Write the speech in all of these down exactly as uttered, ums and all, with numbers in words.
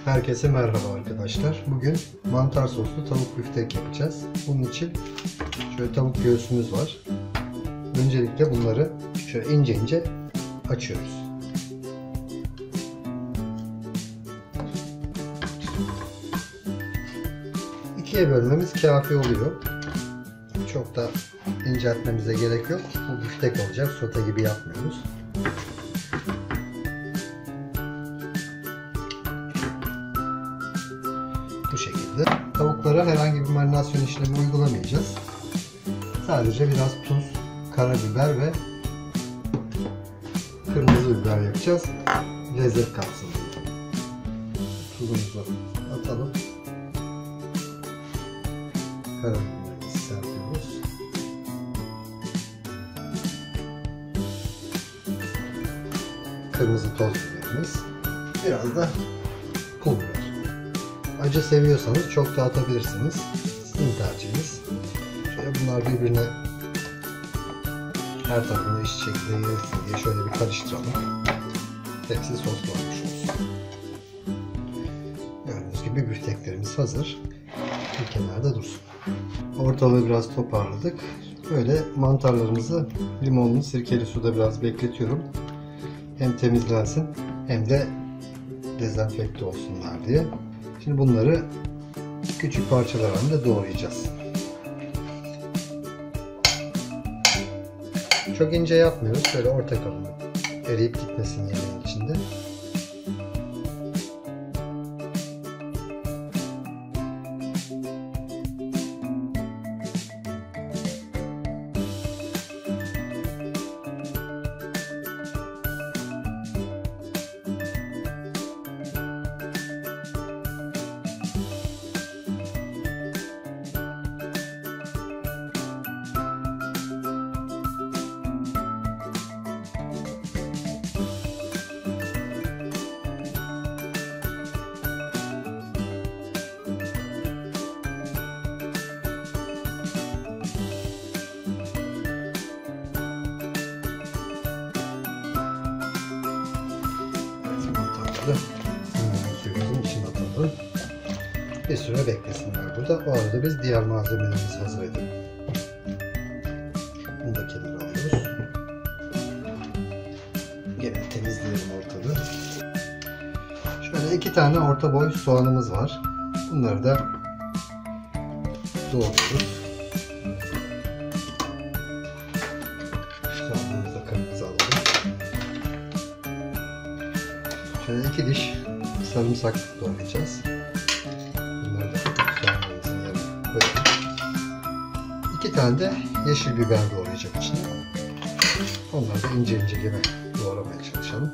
Herkese merhaba arkadaşlar. Bugün mantar soslu tavuk büftek yapacağız. Bunun için şöyle tavuk göğsümüz var. Öncelikle bunları şöyle ince ince açıyoruz. İkiye bölmemiz kafi oluyor. Çok da inceltmemize gerek yok. Bu büftek olacak. Sote gibi yapmıyoruz. Bu şekilde. Tavuklara herhangi bir marinasyon işlemi uygulamayacağız. Sadece biraz tuz, karabiber ve kırmızı biber yapacağız. Lezzet katsın. Tuzumuzu atalım. Karabiberimizi serpiyoruz. Kırmızı toz biberimiz. Biraz da pul biber. Acı seviyorsanız çok da atabilirsiniz. Sizin tercihiniz. Şöyle bunlar birbirine her tarafına eşit şekilde yayılsın diye şöyle bir karıştıralım. Hepsi soslu olmuş olsun. Gördüğünüz gibi büfteklerimiz hazır. Bir kenarda dursun. Ortalığı biraz toparladık. Böyle mantarlarımızı limonlu sirkeli suda biraz bekletiyorum. Hem temizlensin hem de dezenfekte olsunlar diye. Şimdi bunları küçük parçalar halinde doğrayacağız. Çok ince yapmıyoruz. Şöyle orta kalınlık. Eriyip gitmesin yemeğin içinde. Suyumuzun içine atalım. Bir süre beklesinler burada. O arada biz diğer malzemelerimizi hazır edelim. Bunu da kenara alıyoruz. Gene temizleyelim ortalığı. Şöyle iki tane orta boy soğanımız var. Bunları da doğruyoruz. Soğanımızı da kırmızı alalım. Şöyle iki diş sarımsak doğrayacağız. Bunları da soğanlarımızın yanına koyalım. İki tane de yeşil biber doğrayacağım içine. Onları da ince ince gibi doğramaya çalışalım.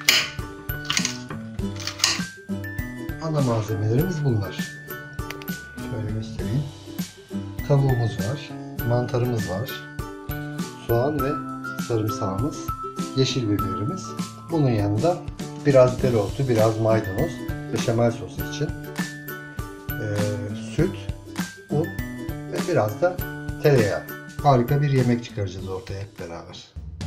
Ana malzemelerimiz bunlar. Şöyle göstereyim. Tavuğumuz var, mantarımız var, soğan ve sarımsağımız, yeşil biberimiz. Bunun yanında biraz dereotu, biraz maydanoz, beşamel sosu için ee, süt, un ve biraz da tereyağı. Harika bir yemek çıkaracağız ortaya hep beraber.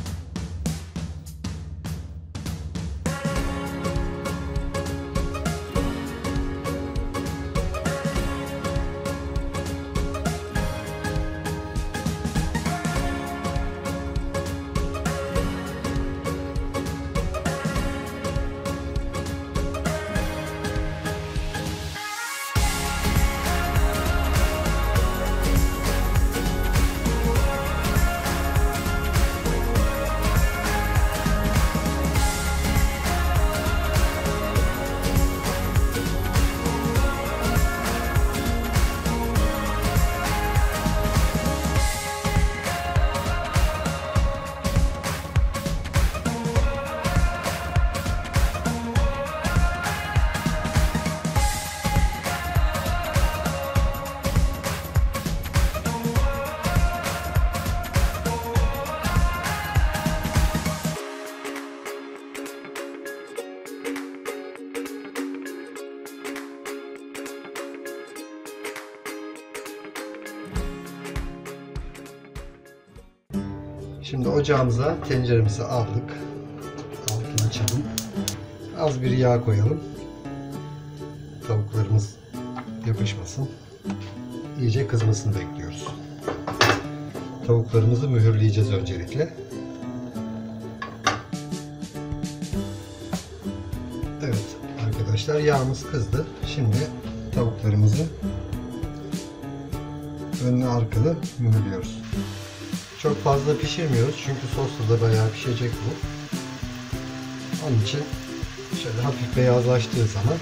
Şimdi ocağımıza tenceremizi aldık. Altını açalım. Az bir yağ koyalım. tavuklarımız yapışmasın. İyice kızmasını bekliyoruz. Tavuklarımızı mühürleyeceğiz öncelikle. Evet arkadaşlar, yağımız kızdı. Şimdi tavuklarımızı önlü arkalı mühürlüyoruz. Çok fazla pişirmiyoruz çünkü sosla da bayağı pişecek bu. Onun için şöyle hafif beyazlaştığı zaman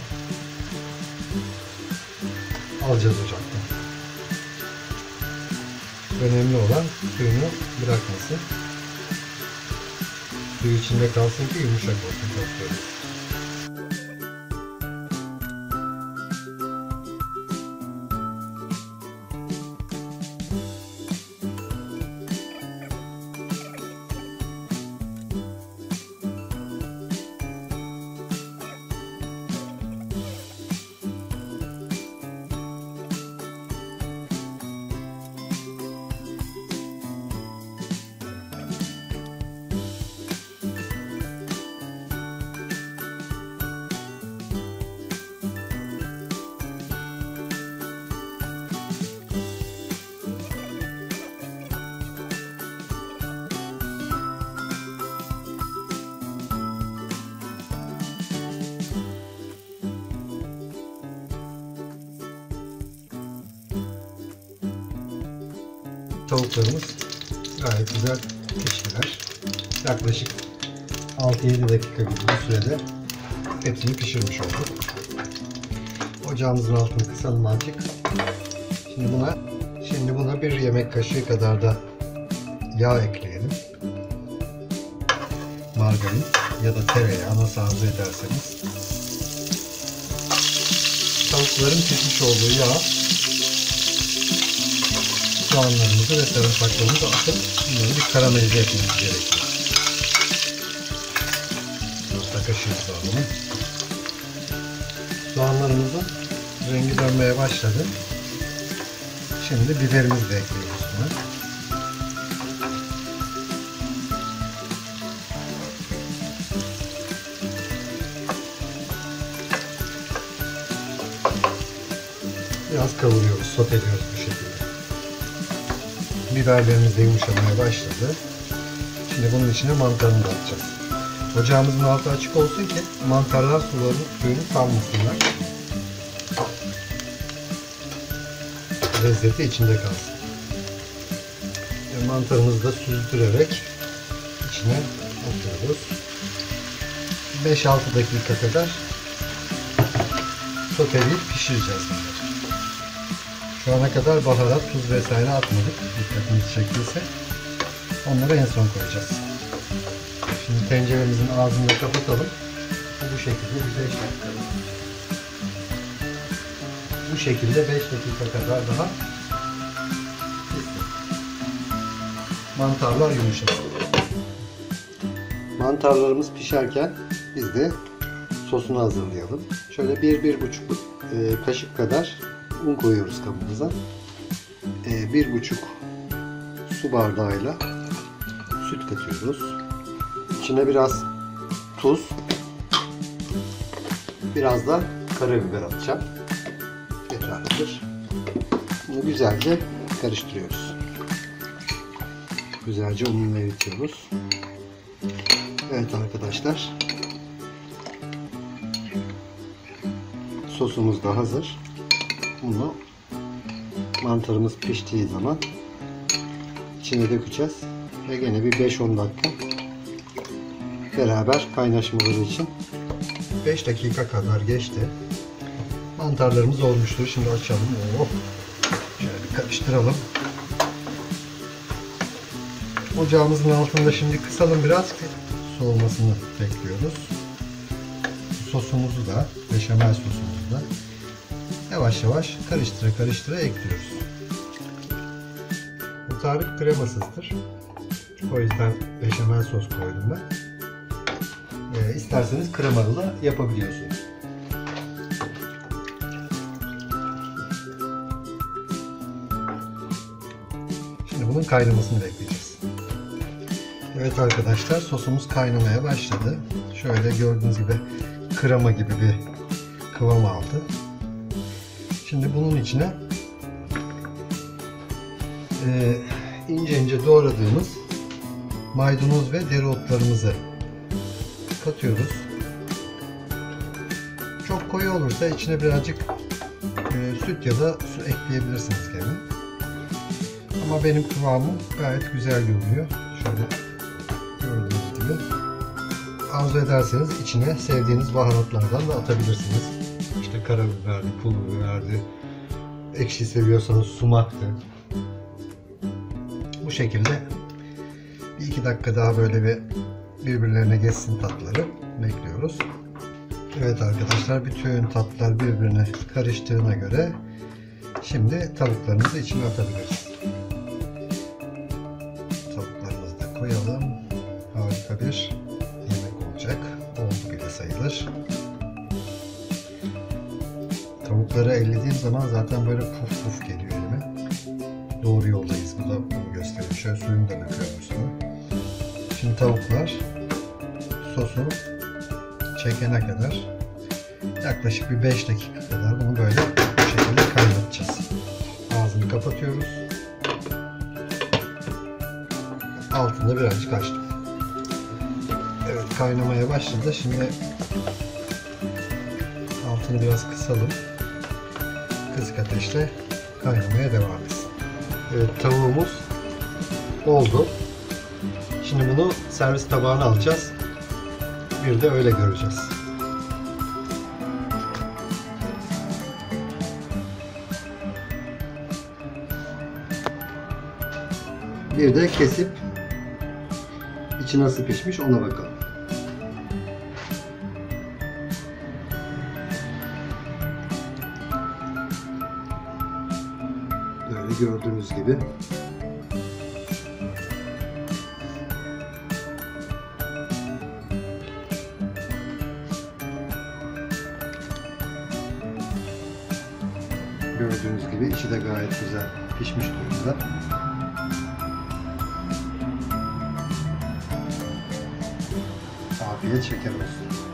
alacağız ocaktan. Önemli olan suyunu bırakması. Suyu içinde kalsın ki yumuşak olsun tavuklarımız. Tavuklarımız gayet güzel piştiler. Yaklaşık altı yedi dakika gibi bir sürede hepsini pişirmiş olduk. Ocağımızın altını kısalım azıcık. Şimdi buna şimdi buna bir yemek kaşığı kadar da yağ ekleyelim. Margarin ya da tereyağı, nasıl arzu ederseniz. Tavukların pişmiş olduğu yağ, soğanlarımızı ve sarımsaklarımızı atıp bunları bir karamelize etmemiz gerekiyor. Orta kaşığımızı alalım. Soğanlarımızın rengi dönmeye başladı. Şimdi biberimizi de ekliyoruz buna. Biraz kavuruyoruz, soteliyoruz bu şekilde. Biberlerimiz de yumuşamaya başladı. Şimdi bunun içine mantarını da atacağız. Ocağımızın altı açık olsun ki mantarlar suların suyunu salmasınlar. Lezzeti içinde kalsın. Ve mantarımızı da süzdürerek içine atıyoruz. beş altı dakika kadar soteleyip pişireceğiz bunları. Şu ana kadar baharat, tuz vesaire atmadık. Dikkatinizi çektiyse. Onları en son koyacağız. Şimdi tenceremizin ağzını da kapatalım. Bu şekilde bir beş dakika. Bu şekilde beş dakika kadar daha pişsin. Mantarlar yumuşasın. Mantarlarımız pişerken biz de sosunu hazırlayalım. Şöyle bir bir buçuk kaşık kadar un koyuyoruz kabımıza. Bir buçuk su bardağıyla süt katıyoruz. İçine biraz tuz, biraz da karabiber atacağım. Yeterlidir. Bunu güzelce karıştırıyoruz. Güzelce ununu eritiyoruz. Evet arkadaşlar. Sosumuz da hazır. Bunu mantarımız piştiği zaman içine dökeceğiz ve gene bir beş on dakika beraber kaynaşmaları için beş dakika kadar geçti. Mantarlarımız olmuştur. Şimdi açalım. Oh. Şöyle bir karıştıralım. Ocağımızın altında şimdi kısalım biraz, soğumasını bekliyoruz. Sosumuzu da, beşamel sosumuzu da yavaş yavaş karıştıra karıştıra ekliyoruz. Bu tarif kremasızdır. O yüzden beşamel sos koydum ben. Ee, isterseniz kremalı da yapabiliyorsunuz. Şimdi bunun kaynamasını bekleyeceğiz. Evet arkadaşlar, sosumuz kaynamaya başladı. Şöyle gördüğünüz gibi krema gibi bir kıvam aldı. Şimdi bunun içine e, ince ince doğradığımız maydanoz ve dereotlarımızı katıyoruz. Çok koyu olursa içine birazcık e, süt ya da su ekleyebilirsiniz gene. Ama benim kıvamım gayet güzel görünüyor. Şöyle gördüğünüz gibi. Arzu ederseniz içine sevdiğiniz baharatlardan da atabilirsiniz. İşte karabiberdi, pul biberdi, ekşi seviyorsanız sumaktı. Bu şekilde bir iki dakika daha böyle bir birbirlerine geçsin tatları bekliyoruz. Evet arkadaşlar, bütün tatlar birbirine karıştığına göre şimdi tavuklarımızı içine atabiliriz. Tavuklarımızı da koyalım. Harika bir yemek olacak. Oldu bile sayılır. Tavukları ellediğim zaman zaten böyle puf puf geliyor elime. Doğru yoldayız. Bu da bunu gösteriyor. Şöyle suyunu da döküyorum üstüne. Şimdi tavuklar sosu çekene kadar yaklaşık bir beş dakika kadar bunu böyle bu şekilde kaynatacağız. Ağzını kapatıyoruz. Altında birazcık açtım. Evet, kaynamaya başladı. Şimdi altını biraz kısalım. Kısık ateşte kaynamaya devam etsin. Evet, tavuğumuz oldu. Şimdi bunu servis tabağına alacağız. Bir de öyle göreceğiz. Bir de kesip içi nasıl pişmiş ona bakalım. Böyle gördüğünüz gibi. Gördüğünüz gibi içi de gayet güzel pişmiş durumda. Afiyet şeker olsun.